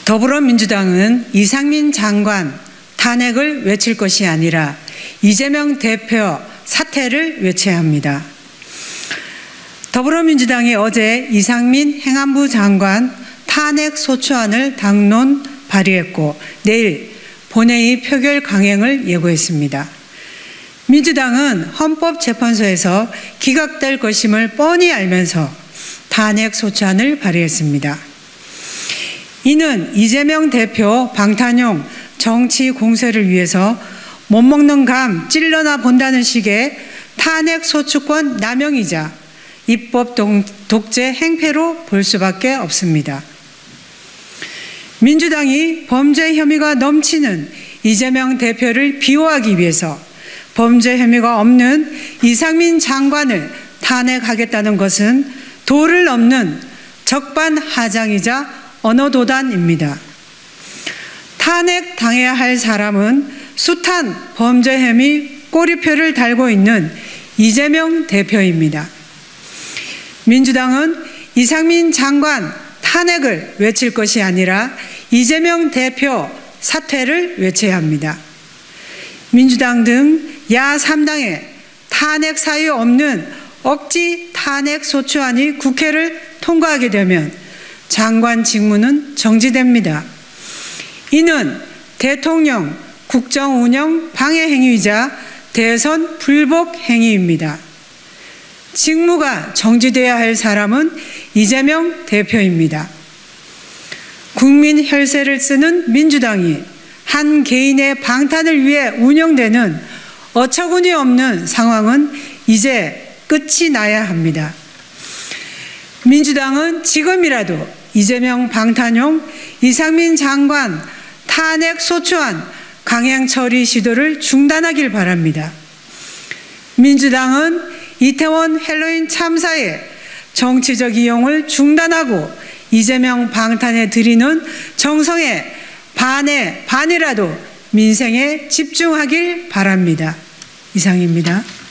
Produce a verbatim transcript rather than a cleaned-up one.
더불어민주당은 이상민 장관 탄핵을 외칠 것이 아니라 이재명 대표 사퇴를 외쳐야 합니다. 더불어민주당이 어제 이상민 행안부 장관 탄핵 소추안을 당론 발의했고 내일 본회의 표결 강행을 예고했습니다. 민주당은 헌법재판소에서 기각될 것임을 뻔히 알면서 탄핵 소추안을 발의했습니다. 이는 이재명 대표 방탄용 정치 공세를 위해서 못 먹는 감 찔러나 본다는 식의 탄핵 소추권 남용이자 입법 독재 행패로 볼 수밖에 없습니다. 민주당이 범죄 혐의가 넘치는 이재명 대표를 비호하기 위해서 범죄 혐의가 없는 이상민 장관을 탄핵하겠다는 것은 도를 넘는 적반하장이자 언어도단입니다. 탄핵당해야 할 사람은 숱한 범죄 혐의 꼬리표를 달고 있는 이재명 대표입니다. 민주당은 이상민 장관 탄핵을 외칠 것이 아니라 이재명 대표 사퇴를 외쳐야 합니다. 민주당 등 야삼 당의 탄핵 사유 없는 억지 탄핵 소추안이 국회를 통과하게 되면 장관 직무는 정지됩니다. 이는 대통령 국정 운영 방해 행위이자 대선 불복 행위입니다. 직무가 정지돼야 할 사람은 이재명 대표입니다. 국민 혈세를 쓰는 민주당이 한 개인의 방탄을 위해 운영되는 어처구니 없는 상황은 이제 끝이 나야 합니다. 민주당은 지금이라도 이재명 방탄용 이상민 장관 탄핵 소추안 강행 처리 시도를 중단하길 바랍니다. 민주당은 이태원 헬로윈 참사의 정치적 이용을 중단하고 이재명 방탄에 들이는 정성에 반에 반이라도 민생에 집중하길 바랍니다. 이상입니다.